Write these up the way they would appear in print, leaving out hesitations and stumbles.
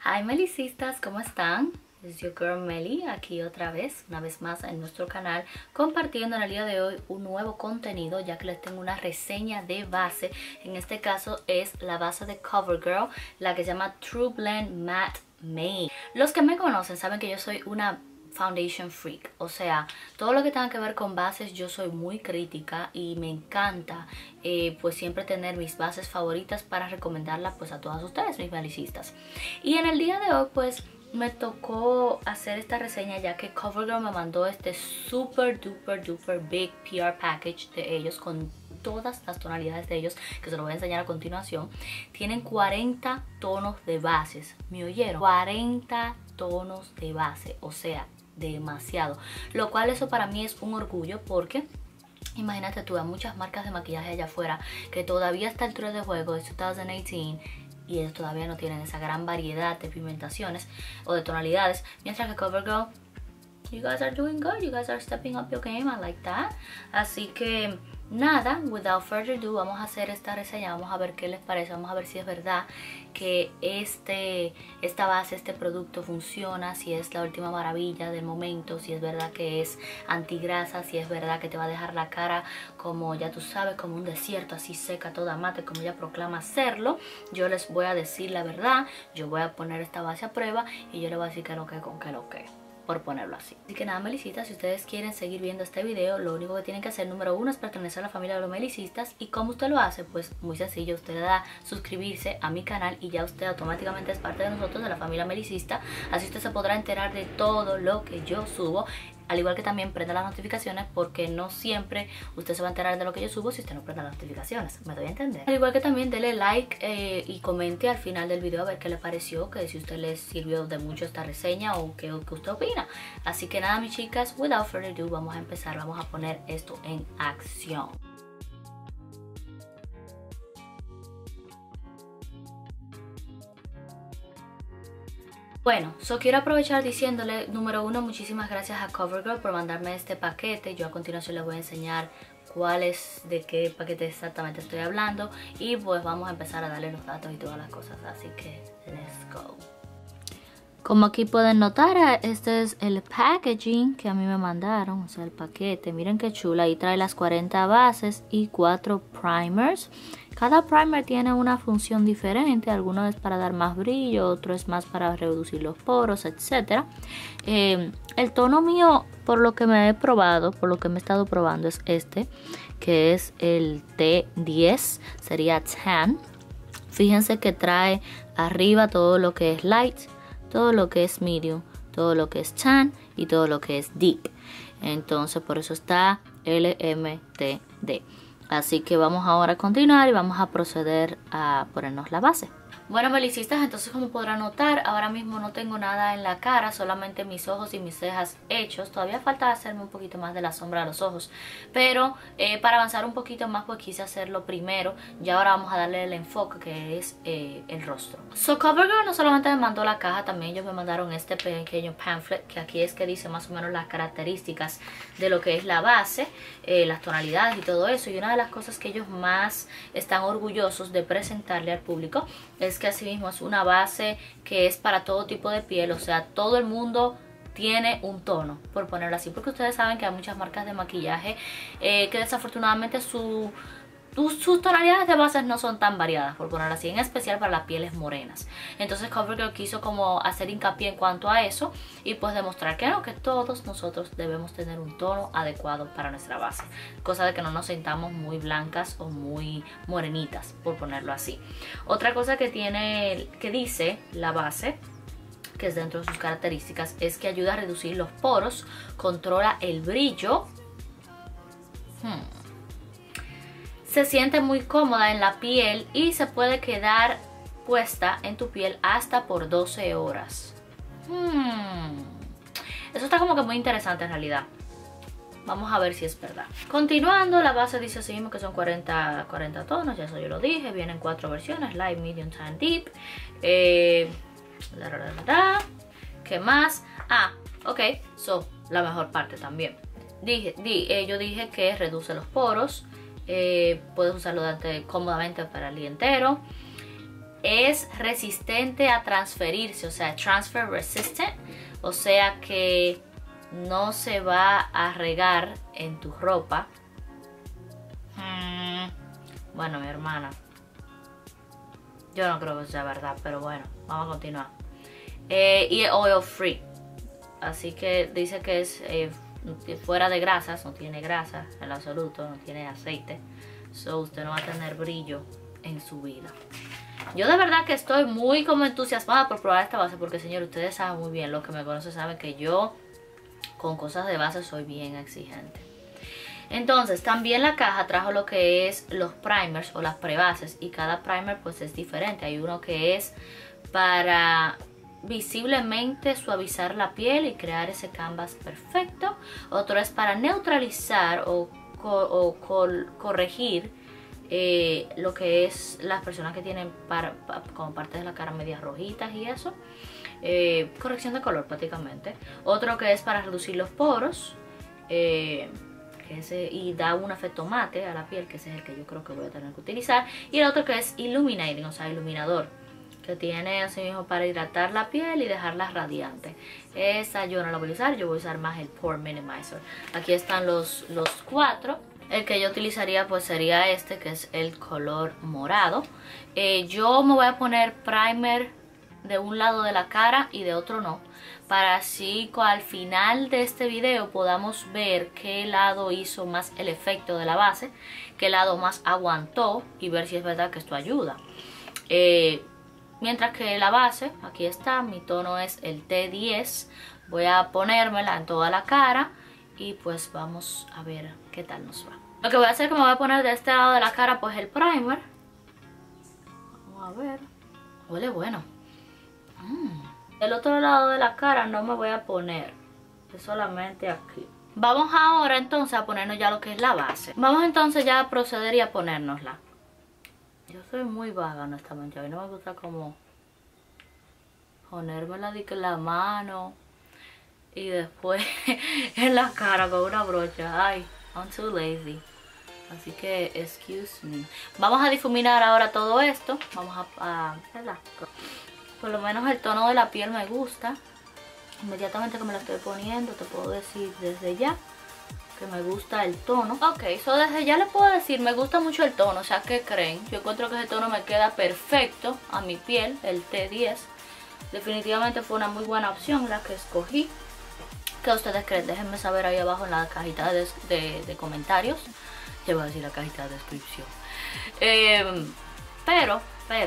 Hi Melicistas, ¿cómo están? Es your girl Meli, aquí otra vez, una vez más en nuestro canal, compartiendo en el día de hoy un nuevo contenido, ya que les tengo una reseña de base. En este caso es la base de CoverGirl, la que se llama True Blend Matte Made. Los que me conocen saben que yo soy una foundation freak, o sea, todo lo que tenga que ver con bases yo soy muy crítica y me encanta pues siempre tener mis bases favoritas para recomendarlas pues a todas ustedes, mis melicistas. Y en el día de hoy pues me tocó hacer esta reseña ya que CoverGirl me mandó este super duper big PR package de ellos con todas las tonalidades de ellos, que se lo voy a enseñar a continuación. Tienen 40 tonos de bases, ¿me oyeron? 40 tonos de base, o sea, demasiado, lo cual eso para mí es un orgullo porque imagínate tú, hay muchas marcas de maquillaje allá afuera que todavía a esta altura de juego de 2018 y ellos todavía no tienen esa gran variedad de pigmentaciones o de tonalidades, mientras que CoverGirl, you guys are doing good, you guys are stepping up your game, I like that. Así que nada, without further ado, vamos a hacer esta reseña, vamos a ver qué les parece, vamos a ver si es verdad que esta base, este producto funciona, si es la última maravilla del momento, si es verdad que es antigrasa, si es verdad que te va a dejar la cara como ya tú sabes, como un desierto, así seca, toda mate, como ella proclama hacerlo. Yo les voy a decir la verdad, yo voy a poner esta base a prueba y yo les voy a decir que lo que con que lo que, por ponerlo así. Así que nada, melicistas, si ustedes quieren seguir viendo este video, lo único que tienen que hacer, número uno, es pertenecer a la familia de los melicistas. ¿Y cómo usted lo hace? Pues muy sencillo, usted le da suscribirse a mi canal y ya usted automáticamente es parte de nosotros, de la familia melicista. Así usted se podrá enterar de todo lo que yo subo. Al igual que también prenda las notificaciones, porque no siempre usted se va a enterar de lo que yo subo si usted no prende las notificaciones. ¿Me doy a entender? Al igual que también dele like y comente al final del video a ver qué le pareció, que si usted les sirvió de mucho esta reseña o qué usted opina. Así que nada, mis chicas, without further ado, vamos a empezar, vamos a poner esto en acción. Bueno, quiero aprovechar diciéndole, número uno, muchísimas gracias a CoverGirl por mandarme este paquete. Yo a continuación les voy a enseñar de qué paquete exactamente estoy hablando. Y pues vamos a empezar a darle los datos y todas las cosas. Así que, let's go. Como aquí pueden notar, este es el packaging que a mí me mandaron, o sea, el paquete. Miren qué chula, ahí trae las 40 bases y 4 primers. Cada primer tiene una función diferente, alguno es para dar más brillo, otro es más para reducir los poros, etc. El tono mío, por lo que me he probado, por lo que me he estado probando, es este, que es el T10, sería tan. Fíjense que trae arriba todo lo que es light, todo lo que es medium, todo lo que es tan y todo lo que es deep. Entonces por eso está LMTD. Así que vamos ahora a continuar y vamos a proceder a ponernos la base. Bueno, melicistas, entonces como podrán notar, ahora mismo no tengo nada en la cara, solamente mis ojos y mis cejas hechos. Todavía falta hacerme un poquito más de la sombra de los ojos, pero para avanzar un poquito más pues quise hacerlo primero. Y ahora vamos a darle el enfoque que es el rostro. CoverGirl no solamente me mandó la caja, también ellos me mandaron este pequeño pamphlet, que aquí es que dice más o menos las características de lo que es la base, las tonalidades y todo eso. Y una de las cosas que ellos más están orgullosos de presentarle al público es que asimismo es una base que es para todo tipo de piel, o sea, todo el mundo tiene un tono, por ponerlo así, porque ustedes saben que hay muchas marcas de maquillaje que desafortunadamente sus tonalidades de bases no son tan variadas, por ponerlo así, en especial para las pieles morenas. Entonces CoverGirl quiso como hacer hincapié en cuanto a eso y pues demostrar que no, que todos nosotros debemos tener un tono adecuado para nuestra base, cosa de que no nos sintamos muy blancas o muy morenitas, por ponerlo así. Otra cosa que dice la base, que es dentro de sus características, es que ayuda a reducir los poros, controla el brillo, se siente muy cómoda en la piel y se puede quedar puesta en tu piel hasta por 12 horas. Eso está como que muy interesante en realidad. Vamos a ver si es verdad. Continuando, la base dice así mismo que son 40 tonos, ya eso yo lo dije. Vienen 4 versiones, light, medium, tan, deep. ¿Qué más? Ok, la mejor parte también. Yo dije que reduce los poros. Puedes usarlo cómodamente para el día entero. es resistente a transferirse, o sea, transfer resistant, o sea que no se va a regar en tu ropa. Bueno, mi hermana, yo no creo que sea verdad, pero bueno, vamos a continuar. Y es oil free, así que dice que es fuera de grasas, no tiene grasa en absoluto, no tiene aceite, so usted no va a tener brillo en su vida. Yo de verdad que estoy muy como entusiasmada por probar esta base, porque señor, ustedes saben muy bien, los que me conocen saben que yo con cosas de base soy bien exigente. Entonces también la caja trajo lo que es los primers o las prebases, y cada primer pues es diferente. Hay uno que es para visiblemente suavizar la piel y crear ese canvas perfecto. Otro es para neutralizar o corregir lo que es las personas que tienen como partes de la cara medias rojitas y eso. Corrección de color prácticamente. Otro que es para reducir los poros y da un efecto mate a la piel, que ese es el que yo creo que voy a tener que utilizar. Y el otro que es illuminating, o sea, iluminador, que tiene así mismo para hidratar la piel y dejarla radiante. Esa yo no la voy a usar, yo voy a usar más el Pore Minimizer. Aquí están los 4. El que yo utilizaría pues sería este, que es el color morado. Yo me voy a poner primer de un lado de la cara y de otro no, para así al final de este video podamos ver qué lado hizo más el efecto de la base, qué lado más aguantó, y ver si es verdad que esto ayuda. Mientras que la base, aquí está, mi tono es el T10. Voy a ponérmela en toda la cara y pues vamos a ver qué tal nos va. Lo que voy a hacer es que me voy a poner de este lado de la cara pues el primer. Vamos a ver. Huele bueno. Del otro lado de la cara no me voy a poner, es solamente aquí. Vamos ahora entonces a ponernos ya lo que es la base. Vamos entonces ya a proceder y a ponérnosla. Yo soy muy vaga honestamente, a mí no me gusta como ponérmela de que en la mano y después en la cara con una brocha. Ay, I'm too lazy. Así que, excuse me. Vamos a difuminar ahora todo esto. Vamos ¿verdad? Por lo menos el tono de la piel me gusta. Inmediatamente que me la estoy poniendo te puedo decir desde ya que me gusta el tono. Ok, desde ya les puedo decir, me gusta mucho el tono. O sea, ¿qué creen? Yo encuentro que ese tono me queda perfecto a mi piel, el T10. Definitivamente fue una muy buena opción la que escogí. ¿Qué ustedes creen? Déjenme saber ahí abajo en la cajita de comentarios. Te voy a decir la cajita de descripción. Pero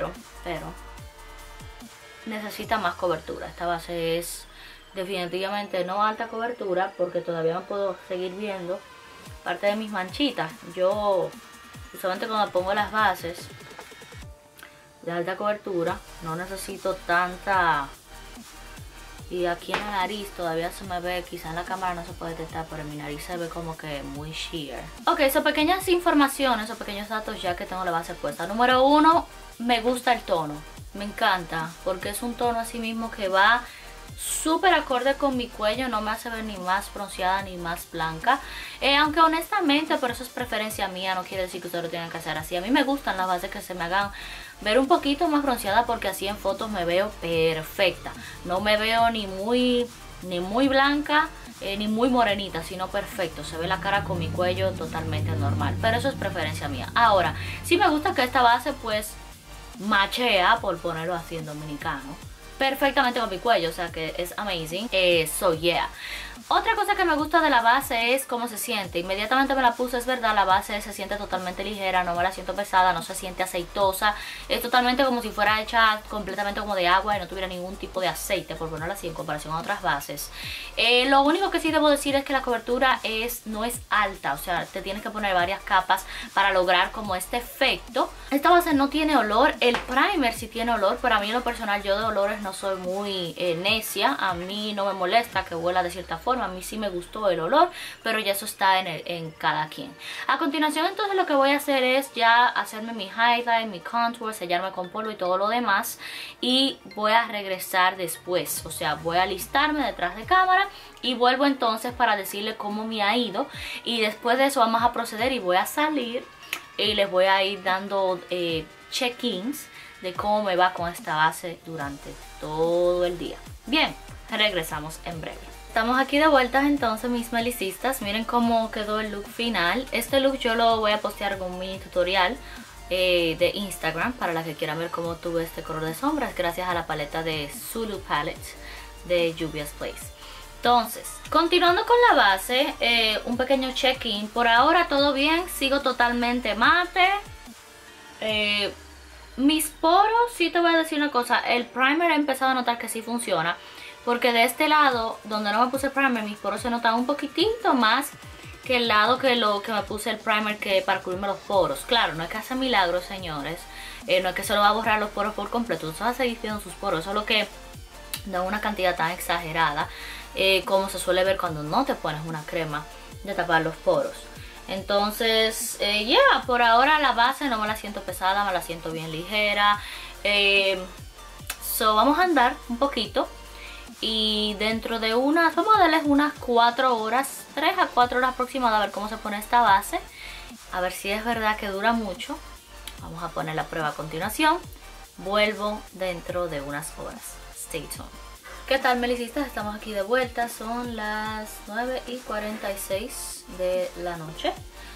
necesita más cobertura. Esta base es definitivamente no alta cobertura, porque todavía no puedo seguir viendo parte de mis manchitas. Yo usualmente cuando pongo las bases de alta cobertura no necesito tanta. Y aquí en la nariz todavía se me ve, quizá en la cámara no se puede detectar, pero en mi nariz se ve como que muy sheer. Ok, son pequeñas informaciones, son pequeños datos ya que tengo la base puesta. Número 1, me gusta el tono. Me encanta, porque es un tono así mismo que va súper acorde con mi cuello, no me hace ver ni más bronceada ni más blanca. Aunque honestamente, pero eso es preferencia mía, no quiere decir que ustedes lo tengan que hacer así. A mí me gustan las bases que se me hagan ver un poquito más bronceada, porque así en fotos me veo perfecta. No me veo ni muy blanca ni muy morenita, sino perfecto. Se ve la cara con mi cuello totalmente normal, pero eso es preferencia mía. Ahora, sí me gusta que esta base pues machea, por ponerlo así en dominicano, perfectamente con mi cuello, o sea que es amazing. So yeah. Otra cosa que me gusta de la base es cómo se siente. Inmediatamente me la puse, es verdad, la base se siente totalmente ligera, no me la siento pesada, no se siente aceitosa. Es totalmente como si fuera hecha completamente como de agua y no tuviera ningún tipo de aceite, por ponerlo así, en comparación a otras bases. Lo único que sí debo decir es que la cobertura no es alta, o sea, te tienes que poner varias capas para lograr como este efecto. Esta base no tiene olor, el primer sí tiene olor, pero a mí en lo personal yo de olores no soy muy necia. A mí no me molesta que huela de cierta forma, a mí sí me gustó el olor, pero ya eso está en cada quien. A continuación entonces lo que voy a hacer es ya hacerme mi highlight, mi contour, sellarme con polvo y todo lo demás, y voy a regresar después, o sea, voy a alistarme detrás de cámara y vuelvo entonces para decirle cómo me ha ido, y después de eso vamos a proceder y voy a salir y les voy a ir dando check-ins de cómo me va con esta base durante todo el día. Bien, regresamos en breve. Estamos aquí de vuelta entonces, mis melicistas. Miren cómo quedó el look final. Este look yo lo voy a postear con mi tutorial de Instagram para la que quieran ver cómo tuve este color de sombras gracias a la paleta de Zulu Palette de Juvia's Place. Entonces, continuando con la base, un pequeño check-in. Por ahora todo bien, sigo totalmente mate. Mis poros, sí te voy a decir una cosa, el primer he empezado a notar que sí funciona. Porque de este lado, donde no me puse primer, mis poros se notan un poquitito más que el lado que me puse el primer para cubrirme los poros. Claro, no es que hace milagros, señores. No es que se lo va a borrar los poros por completo. Usted va a seguir viendo sus poros, solo que no una cantidad tan exagerada como se suele ver cuando no te pones una crema de tapar los poros. Entonces, por ahora la base no me la siento pesada, me la siento bien ligera. Vamos a andar un poquito. Y dentro de vamos a darles unas 4 horas, 3 a 4 horas aproximadas a ver cómo se pone esta base. A ver si es verdad que dura mucho. Vamos a poner la prueba a continuación. Vuelvo dentro de unas horas. Stay tuned. ¿Qué tal, melicistas? Estamos aquí de vuelta. Son las 9:46 de la noche.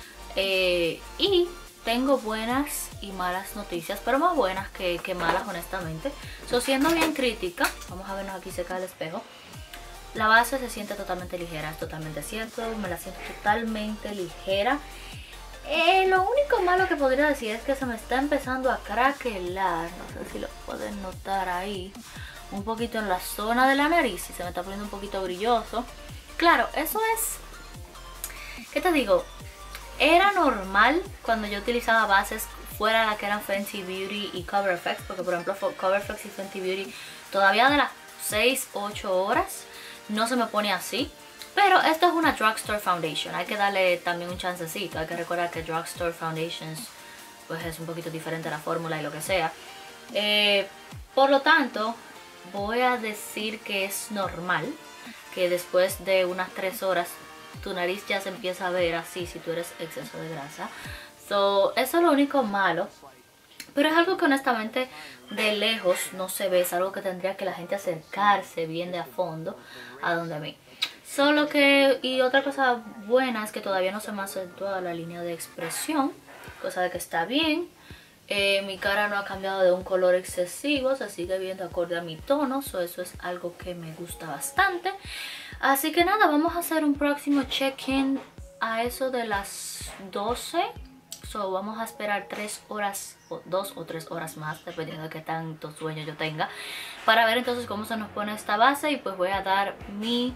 Y tengo buenas y malas noticias, pero más buenas que malas, honestamente. Siendo bien crítica, vamos a vernos aquí cerca del espejo. La base se siente totalmente ligera, es totalmente cierto, me la siento totalmente ligera. Lo único malo que podría decir es que se me está empezando a craquelar, no sé si lo pueden notar ahí, un poquito en la zona de la nariz, y se me está poniendo un poquito brilloso. Claro, eso es, ¿qué te digo? Era normal cuando yo utilizaba bases fuera la que eran Fenty Beauty y Cover FX, porque por ejemplo Cover FX y Fenty Beauty todavía de las 6-8 horas no se me pone así. Pero esto es una Drugstore Foundation, hay que darle también un chancecito. Hay que recordar que Drugstore Foundations pues es un poquito diferente a la fórmula y lo que sea. Por lo tanto, voy a decir que es normal que después de unas 3 horas tu nariz ya se empieza a ver así si tú eres exceso de grasa. Eso es lo único malo. Pero es algo que honestamente de lejos no se ve. Es algo que tendría que la gente acercarse bien de a fondo a donde a mí. Solo que, y otra cosa buena es que todavía no se me ha acentuado la línea de expresión. Cosa de que está bien. Mi cara no ha cambiado de un color excesivo. Se sigue viendo acorde a mi tono. Eso es algo que me gusta bastante. Así que nada, vamos a hacer un próximo check-in a eso de las 12. Vamos a esperar 3 horas, 2 o 3 horas más, dependiendo de qué tanto sueño yo tenga, para ver entonces cómo se nos pone esta base. Y pues voy a dar mi,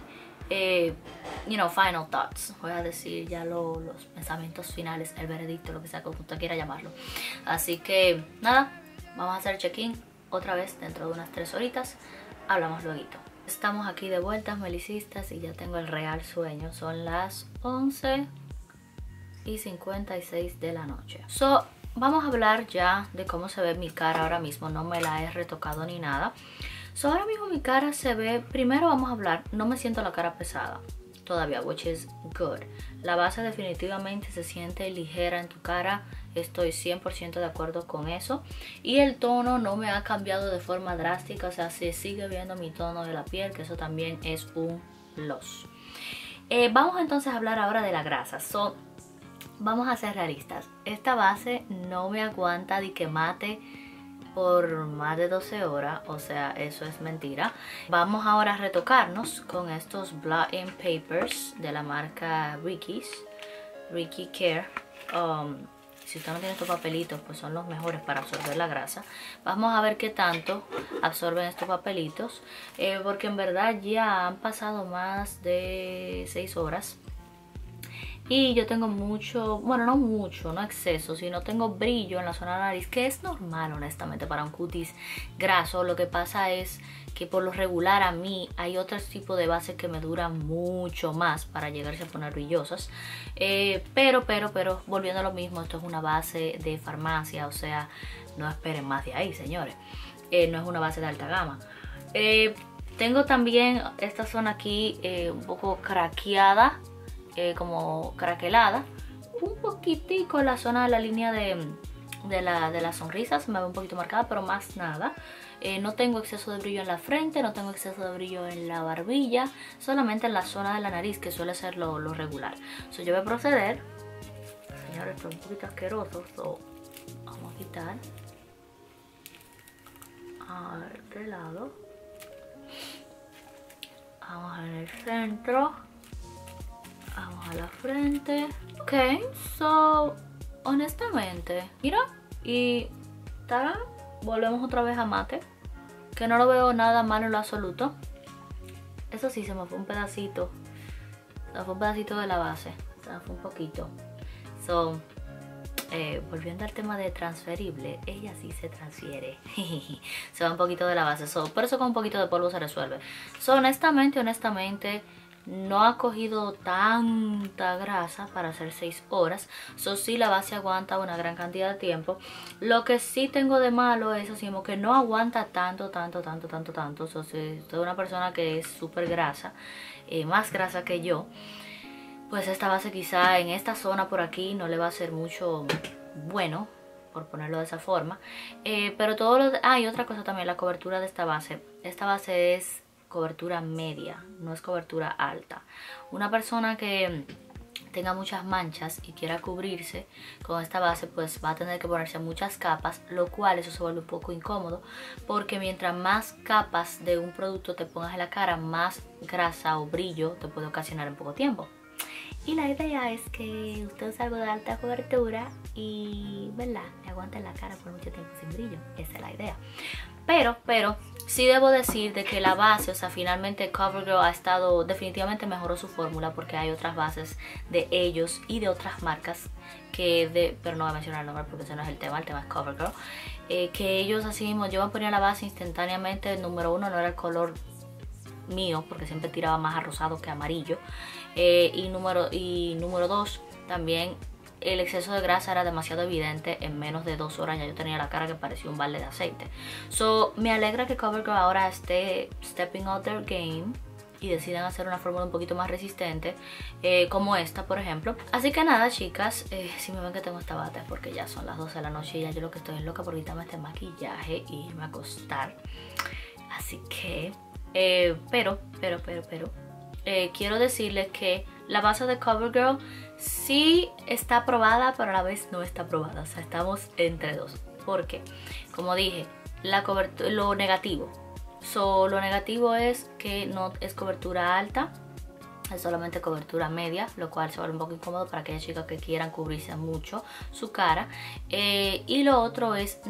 final thoughts. Voy a decir ya los pensamientos finales, el veredicto, lo que sea, como usted quiera llamarlo. Así que nada, vamos a hacer check-in otra vez dentro de unas 3 horitas. Hablamos luego. Estamos aquí de vuelta, melicistas, y ya tengo el real sueño. Son las 11:56 de la noche. Vamos a hablar ya de cómo se ve mi cara ahora mismo. No me la he retocado ni nada. Ahora mismo mi cara se ve... Primero vamos a hablar, no me siento la cara pesada todavía, which is good. La base definitivamente se siente ligera en tu cara. Estoy 100% de acuerdo con eso. Y el tono no me ha cambiado de forma drástica. O sea, se sigue viendo mi tono de la piel, que eso también es un plus. Vamos entonces a hablar ahora de la grasa. Vamos a ser realistas. Esta base no me aguanta de que mate por más de 12 horas. O sea, eso es mentira. Vamos ahora a retocarnos con estos Blot-In Papers de la marca Ricky Care. Si usted no tiene estos papelitos, pues son los mejores para absorber la grasa. Vamos a ver qué tanto absorben estos papelitos. Porque en verdad ya han pasado más de 6 horas. Y yo tengo mucho, bueno, no mucho, no exceso, sino tengo brillo en la zona de la nariz, que es normal honestamente para un cutis graso. Lo que pasa es que por lo regular a mí hay otro tipo de bases que me duran mucho más para llegarse a poner brillosas. Pero, volviendo a lo mismo, esto es una base de farmacia, o sea, no esperen más de ahí, señores. No es una base de alta gama. Tengo también esta zona aquí un poco craqueada. Como craquelada, un poquitico en la zona de la línea de la sonrisa se me ve un poquito marcada, pero más nada. No tengo exceso de brillo en la frente, no tengo exceso de brillo en la barbilla, solamente en la zona de la nariz, que suele ser lo regular. So, yo voy a proceder, señores, esto es un poquito asqueroso, so, vamos a quitar a este lado, vamos en el centro, vamos a la frente. Ok, so honestamente, mira, y ¡tarán! Volvemos otra vez a mate, que no lo veo nada malo en lo absoluto. Eso sí, se me fue un pedacito, se me fue un pedacito de la base, se me fue un poquito. So, volviendo al tema de transferible, ella sí se transfiere. Se va un poquito de la base, so, por eso con un poquito de polvo se resuelve. So, honestamente, no ha cogido tanta grasa para hacer 6 horas. So, sí, la base aguanta una gran cantidad de tiempo. Lo que sí tengo de malo es así como que no aguanta tanto. So, si soy una persona que es súper grasa, más grasa que yo, pues esta base quizá en esta zona por aquí no le va a hacer mucho bueno, por ponerlo de esa forma. Pero todo lo... y otra cosa también, la cobertura de esta base. Esta base es cobertura media, no es cobertura alta. Una persona que tenga muchas manchas y quiera cubrirse con esta base, pues va a tener que ponerse muchas capas, lo cual eso se vuelve un poco incómodo, porque mientras más capas de un producto te pongas en la cara, más grasa o brillo te puede ocasionar en poco tiempo. Y la idea es que usted use algo de alta cobertura y, ¿verdad?, le aguante la cara por mucho tiempo sin brillo. Esa es la idea. Pero sí debo decir de que la base, o sea, finalmente CoverGirl ha estado, definitivamente mejoró su fórmula, porque hay otras bases de ellos y de otras marcas pero no voy a mencionar el nombre porque ese no es el tema es CoverGirl, que ellos así mismo, yo me ponía la base instantáneamente. El número 1 no era el color mío, porque siempre tiraba más a rosado que amarillo, y número 2, también el exceso de grasa era demasiado evidente. En menos de 2 horas ya yo tenía la cara que parecía un balde de aceite. So, me alegra que CoverGirl ahora esté stepping out their game y decidan hacer una fórmula un poquito más resistente, como esta, por ejemplo. Así que nada, chicas, si me ven que tengo esta bata es porque ya son las 12 de la noche y ya yo lo que estoy es loca por quitarme este maquillaje y irme a acostar. Así que, pero quiero decirles que la base de CoverGirl sí está aprobada, pero a la vez no está aprobada. O sea, estamos entre dos. Porque, como dije, lo negativo. Lo negativo es que no es cobertura alta, es solamente cobertura media, lo cual se vuelve un poco incómodo para aquellas chicas que quieran cubrirse mucho su cara. Y lo otro es,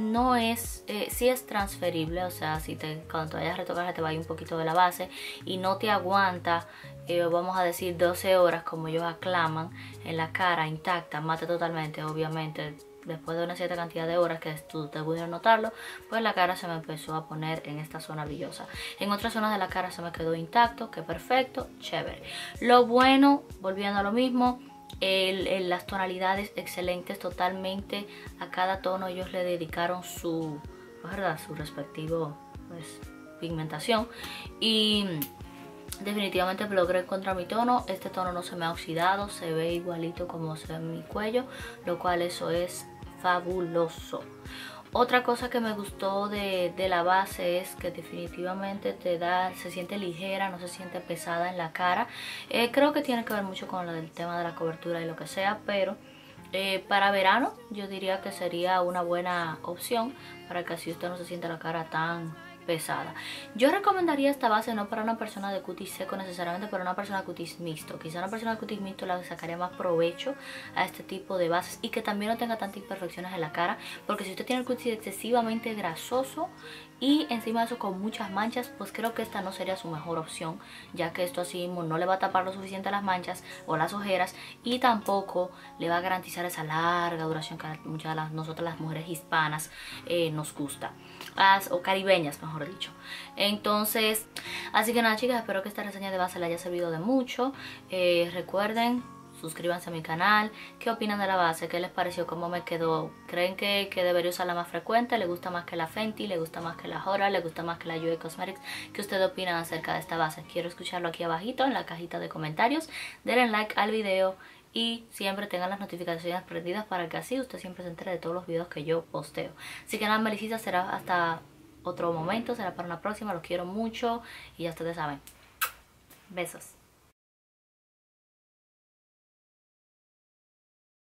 sí es transferible, o sea, cuando te vayas a retocar te vaya un poquito de la base y no te aguanta, vamos a decir 12 horas como ellos aclaman, en la cara intacta, mate totalmente. Obviamente después de una cierta cantidad de horas que tú te pudieron notarlo, pues la cara se me empezó a poner en esta zona brillosa. En otras zonas de la cara se me quedó intacto, que perfecto, chévere. Lo bueno, volviendo a lo mismo, las tonalidades excelentes totalmente. A cada tono ellos le dedicaron su respectivo, pues, pigmentación. Y definitivamente logré encontrar mi tono. Este tono no se me ha oxidado, se ve igualito como se ve en mi cuello, lo cual eso es fabuloso. Otra cosa que me gustó de la base es que definitivamente se siente ligera, no se siente pesada en la cara. Creo que tiene que ver mucho con el tema de la cobertura y lo que sea, pero para verano yo diría que sería una buena opción para que así usted no se sienta la cara tan pesada. Yo recomendaría esta base no para una persona de cutis seco necesariamente, para una persona de cutis mixto. Quizá una persona de cutis mixto le sacaría más provecho a este tipo de bases y que también no tenga tantas imperfecciones en la cara, porque si usted tiene el cutis excesivamente grasoso y encima de eso con muchas manchas, pues creo que esta no sería su mejor opción, ya que esto así mismo no le va a tapar lo suficiente las manchas o las ojeras, y tampoco le va a garantizar esa larga duración que muchas de nosotras las mujeres hispanas nos gusta, o caribeñas mejor dicho. Entonces, así que nada, chicas, espero que esta reseña de base les haya servido de mucho. Recuerden, suscríbanse a mi canal. ¿Qué opinan de la base? ¿Qué les pareció? ¿Cómo me quedó? ¿Creen que debería usarla más frecuente? ¿Le gusta más que la Fenty? ¿Le gusta más que la Jora? ¿Le gusta más que la UA Cosmetics? ¿Qué ustedes opinan acerca de esta base? Quiero escucharlo aquí abajito en la cajita de comentarios. Denle like al video y siempre tengan las notificaciones prendidas para que así usted siempre se entere de todos los videos que yo posteo. Así que nada, Melisita, será hasta otro momento, será para una próxima. Los quiero mucho y ya ustedes saben. Besos.